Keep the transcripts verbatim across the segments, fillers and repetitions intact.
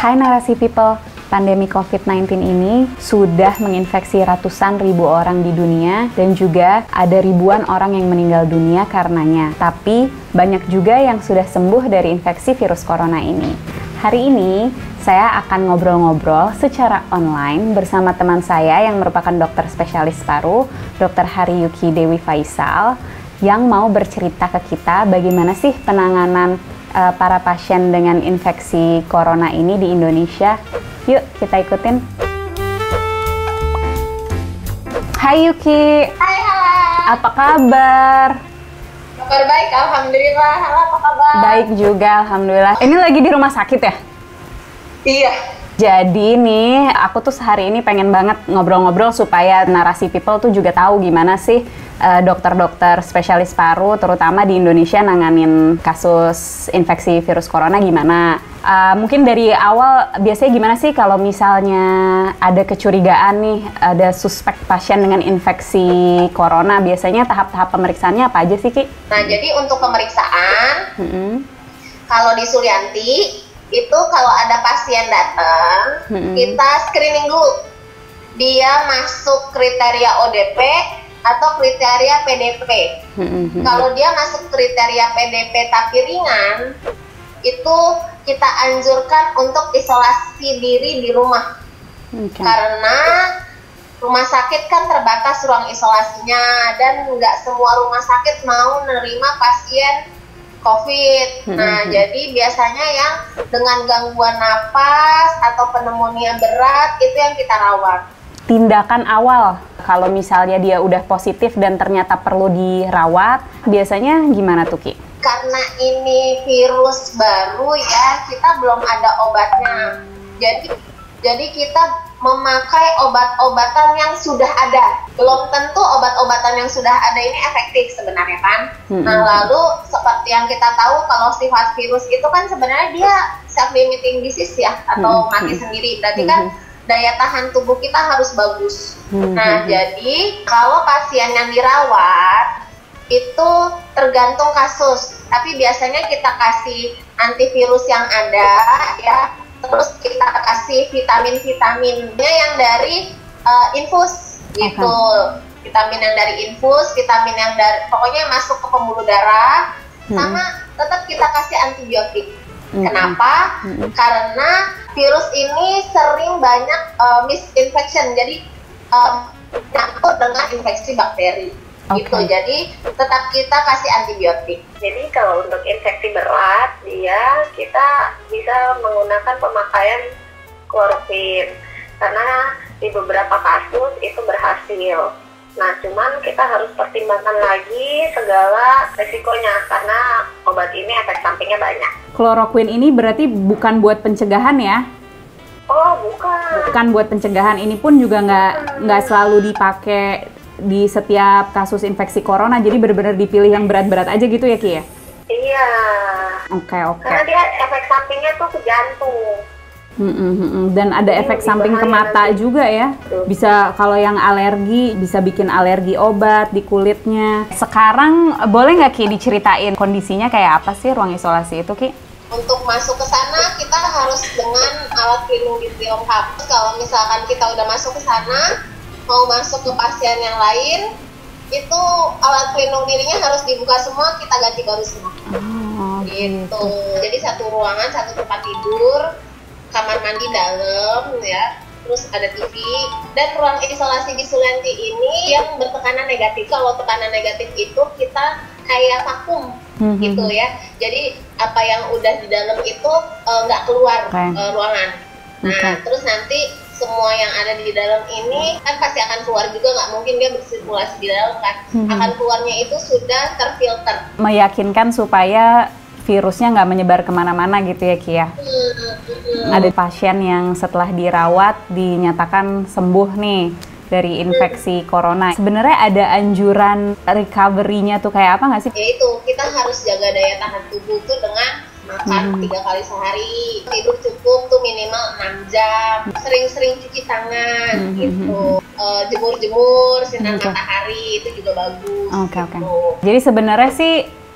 Hai Narasi People, pandemi covid sembilan belas ini sudah menginfeksi ratusan ribu orang di dunia dan juga ada ribuan orang yang meninggal dunia karenanya. Tapi banyak juga yang sudah sembuh dari infeksi virus corona ini. Hari ini saya akan ngobrol-ngobrol secara online bersama teman saya yang merupakan dokter spesialis paru, dokter Hariyuki Dewi Faisal, yang mau bercerita ke kita bagaimana sih penanganan uh, para pasien dengan infeksi corona ini di Indonesia. Yuk kita ikutin. Hai Yuki. Hai, halo. Apa kabar? Kabar baik, alhamdulillah. Halo, apa kabar? Baik juga, alhamdulillah. Ini lagi di rumah sakit ya? Iya. Jadi nih, aku tuh sehari ini pengen banget ngobrol-ngobrol supaya Narasi People tuh juga tahu gimana sih uh, dokter-dokter spesialis paru, terutama di Indonesia nanganin kasus infeksi virus corona gimana. Uh, mungkin dari awal biasanya gimana sih kalau misalnya ada kecurigaan nih, ada suspek pasien dengan infeksi corona, biasanya tahap-tahap pemeriksaannya apa aja sih, Ki? Nah, jadi untuk pemeriksaan, Mm-hmm. kalau di Suryanti, itu kalau ada pasien datang, Mm-hmm. kita screening dulu. Dia masuk kriteria O D P atau kriteria P D P. Mm-hmm. Kalau dia masuk kriteria P D P tapi ringan, itu kita anjurkan untuk isolasi diri di rumah. Okay. Karena rumah sakit kan terbatas ruang isolasinya dan nggak semua rumah sakit mau menerima pasien COVID. Mm-hmm. Nah, jadi biasanya yang dengan gangguan napas atau pneumonia berat itu yang kita rawat. Tindakan awal kalau misalnya dia udah positif dan ternyata perlu dirawat, biasanya gimana tuh, Ki? Karena ini virus baru ya, kita belum ada obatnya. Jadi jadi kita memakai obat-obatan yang sudah ada. Belum tentu obat-obatan yang sudah ada ini efektif sebenarnya kan. Mm-hmm. Nah, lalu seperti yang kita tahu kalau sifat virus itu kan sebenarnya dia self-limiting disease ya, atau mm-hmm. mati sendiri. Berarti kan mm-hmm. daya tahan tubuh kita harus bagus. Mm-hmm. Nah, jadi kalau pasien yang dirawat itu tergantung kasus. Tapi biasanya kita kasih antivirus yang ada ya. Terus kita kasih vitamin-vitaminnya yang dari uh, infus gitu. Okay. Vitamin yang dari infus, vitamin yang dari pokoknya yang masuk ke pembuluh darah, hmm. sama tetap kita kasih antibiotik. Hmm. Kenapa? Hmm. Karena virus ini sering banyak uh, misinfection, jadi um, nyangkut dengan infeksi bakteri. Okay. Gitu, jadi tetap kita kasih antibiotik. Jadi kalau untuk infeksi berat, dia kita bisa menggunakan pemakaian kloroquine karena di beberapa kasus itu berhasil. Nah, cuman kita harus pertimbangkan lagi segala resikonya karena obat ini efek sampingnya banyak. Kloroquine ini berarti bukan buat pencegahan ya? Oh, bukan. Bukan buat pencegahan, ini pun juga nggak nggak selalu dipakai di setiap kasus infeksi corona, jadi benar-benar dipilih yang berat-berat aja gitu ya, Ki ya? Iya. Oke, okay, oke. Okay. Karena dia efek sampingnya tuh ke jantung. Mm-mm, dan ada ini efek samping ke mata nanti juga ya. Tuh. Bisa kalau yang alergi, bisa bikin alergi obat di kulitnya. Sekarang boleh nggak, Ki, diceritain kondisinya kayak apa sih ruang isolasi itu, Ki? Untuk masuk ke sana kita harus dengan alat pelindung diri lengkap. Kalau misalkan kita udah masuk ke sana, mau masuk ke pasien yang lain, itu alat pelindung dirinya harus dibuka semua, kita ganti baru semua. Oh, gitu. gitu. Jadi satu ruangan, satu tempat tidur, kamar mandi dalam ya, terus ada T V, dan ruang isolasi di Suryanti ini yang bertekanan negatif. Kalau tekanan negatif itu kita kayak vakum mm-hmm. gitu ya. Jadi apa yang udah di dalam itu nggak uh, keluar okay. uh, ruangan. Nah, okay. terus nanti semua yang ada di dalam ini kan pasti akan keluar juga, nggak mungkin dia bersirkulasi di dalam kan. Hmm. Akan keluarnya itu sudah terfilter. Meyakinkan supaya virusnya nggak menyebar kemana-mana gitu ya, Ki ya. Hmm. Hmm. Ada pasien yang setelah dirawat dinyatakan sembuh nih dari infeksi hmm. corona. Sebenarnya ada anjuran recovery-nya tuh kayak apa nggak sih? Ya itu, kita harus jaga daya tahan tubuh tuh dengan makan tiga hmm. kali sehari, tidur cukup tuh minimal enam jam, sering-sering cuci tangan hmm. gitu, uh, jemur-jemur sinar okay. matahari itu juga bagus. Oke okay, gitu. oke. Okay. Jadi sebenarnya sih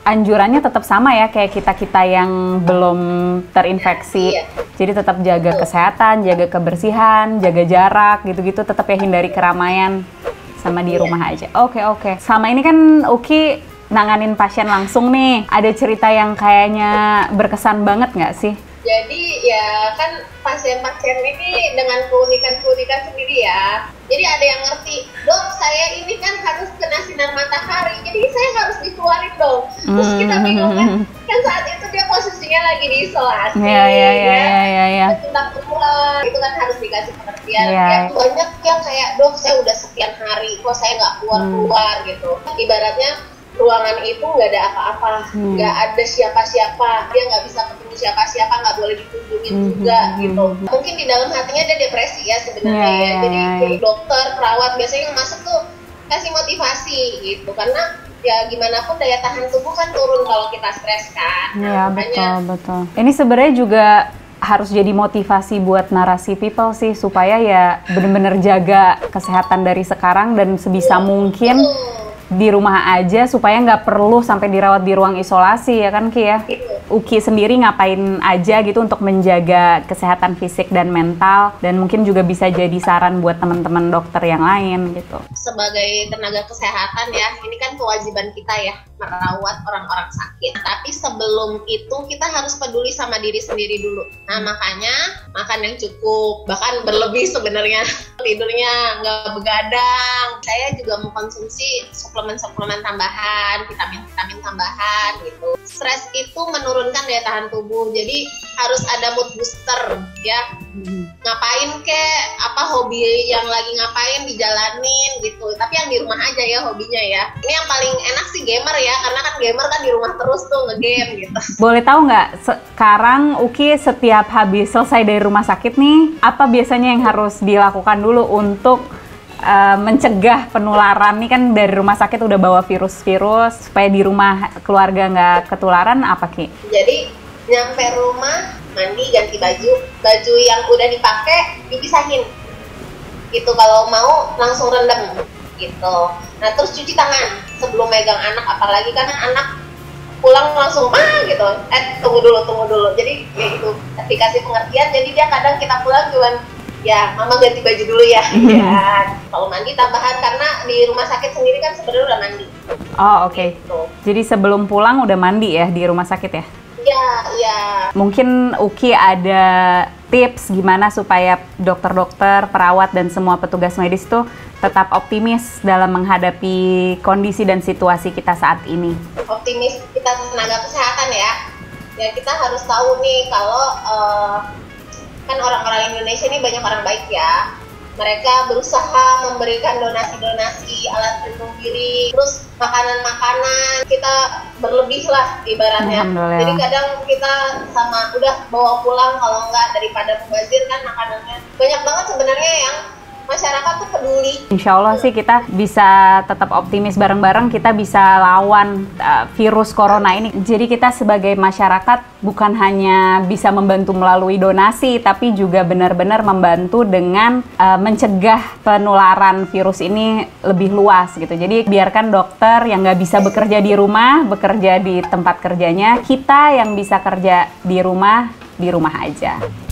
anjurannya tetap sama ya kayak kita-kita yang belum terinfeksi. Iya. Jadi tetap jaga kesehatan, jaga kebersihan, jaga jarak gitu-gitu, tetap ya hindari keramaian sama di Iya. rumah aja. Oke, oke. Selama ini kan Uki nanganin pasien langsung nih. Ada cerita yang kayaknya berkesan banget nggak sih? Jadi ya kan pasien-pasien ini dengan keunikan-keunikan sendiri ya. Jadi ada yang ngerti, dok saya ini kan harus kena sinar matahari, jadi saya harus dikeluarin dong. Terus kita bingung kan, kan saat itu dia posisinya lagi diisolasi. Iya, iya, iya, iya, iya, iya. Tentang keluar, itu kan harus dikasih pengertian. Iya. Ya, banyak yang kayak, dok saya udah sekian hari, kok saya nggak keluar-keluar gitu. Ibaratnya ruangan itu nggak ada apa-apa, Hmm. nggak ada siapa-siapa, dia nggak bisa ketemu siapa-siapa, nggak boleh dikunjungin Hmm, juga hmm, gitu. hmm. Mungkin di dalam hatinya dia depresi ya sebenarnya Yeah, ya. yeah, Jadi yeah, jadi yeah. dokter, perawat biasanya yang masuk tuh kasih motivasi gitu, karena ya gimana pun daya tahan tubuh kan turun kalau kita stres kan. Iya, Nah, betul, betul. Ini sebenarnya juga harus jadi motivasi buat narasi people sih, supaya ya bener-bener jaga kesehatan dari sekarang dan sebisa mungkin Betul. di rumah aja supaya nggak perlu sampai dirawat di ruang isolasi ya kan Ki ya? Gitu. Uki sendiri ngapain aja gitu untuk menjaga kesehatan fisik dan mental, dan mungkin juga bisa jadi saran buat teman-teman dokter yang lain gitu. Sebagai tenaga kesehatan ya, ini kan kewajiban kita ya merawat orang-orang sakit. Tapi sebelum itu kita harus peduli sama diri sendiri dulu. Nah makanya makan yang cukup, bahkan berlebih sebenarnya. Tidurnya nggak begadang. Saya juga mengkonsumsi suplemen-suplemen tambahan, vitamin-vitamin tambahan gitu. Stres itu menurunkan daya tahan tubuh, jadi harus ada mood booster ya. Ngapain kek, apa hobi yang lagi ngapain dijalanin gitu, tapi yang di rumah aja ya hobinya ya. Ini yang paling enak sih gamer ya, karena kan gamer kan di rumah terus tuh ngegame gitu. Boleh tahu nggak sekarang Uki setiap habis selesai dari rumah sakit nih, apa biasanya yang harus dilakukan dulu untuk uh, mencegah penularan? Nih kan dari rumah sakit udah bawa virus-virus, supaya di rumah keluarga nggak ketularan, apa Ki? Jadi nyampe rumah, mandi, ganti baju, baju yang udah dipakai dipisahin gitu, kalau mau langsung rendam gitu. Nah terus cuci tangan sebelum megang anak, apalagi kan anak pulang langsung ah gitu, eh tunggu dulu tunggu dulu, jadi ya gitu dikasih pengertian. Jadi dia kadang kita pulang cuman ya mama ganti baju dulu ya, ya. Kalau mandi tambahan, karena di rumah sakit sendiri kan sebenarnya udah mandi. Oh oke. Okay. Gitu. Jadi sebelum pulang udah mandi ya di rumah sakit ya? Ya, ya. Mungkin Uki ada tips gimana supaya dokter-dokter, perawat, dan semua petugas medis tuh tetap optimis dalam menghadapi kondisi dan situasi kita saat ini. Optimis kita tenaga kesehatan ya. Ya kita harus tahu nih kalau uh, kan orang-orang Indonesia ini banyak orang baik ya. Mereka berusaha memberikan donasi-donasi alat pelindung diri, terus makanan-makanan kita berlebih lah ibaratnya. Jadi kadang kita sama udah bawa pulang, kalau enggak daripada mubazir kan makanannya. Banyak banget sebenarnya yang masyarakat tuh peduli. Insya Allah sih kita bisa tetap optimis bareng-bareng, kita bisa lawan uh, virus corona ini. Jadi kita sebagai masyarakat bukan hanya bisa membantu melalui donasi, tapi juga benar-benar membantu dengan uh, mencegah penularan virus ini lebih luas gitu. Jadi biarkan dokter yang nggak bisa bekerja di rumah, bekerja di tempat kerjanya. Kita yang bisa kerja di rumah, di rumah aja.